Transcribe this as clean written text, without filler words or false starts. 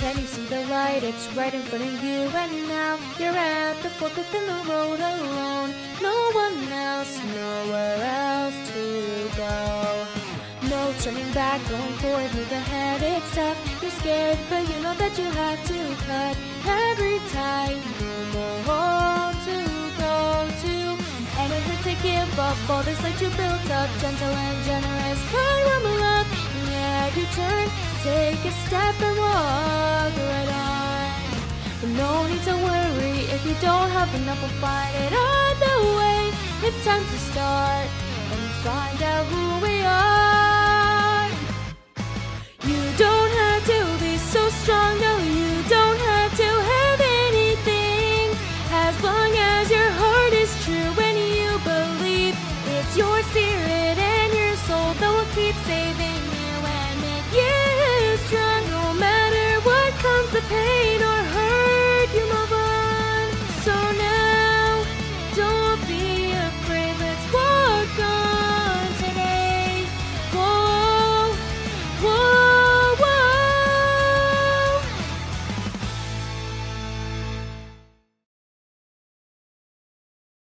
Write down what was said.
Can you see the light? It's right in front of you. And now you're at the forklift in the road alone. No one else, nowhere else to go. No turning back, going forward, move ahead. It's tough, you're scared, but you know that you have to cut every tie. No more home to go to. And it hurts to give up all this that you built up. Gentle and generous, kind rumble up. Yeah, you turn, take a step and walk right on. But no need to worry, if you don't have enough, we'll find it on the way. It's time to start and find out who we are. You don't have to be so strong, no, you don't have to have anything. As long as your heart is true and you believe, it's your spirit and your soul that will keep saving.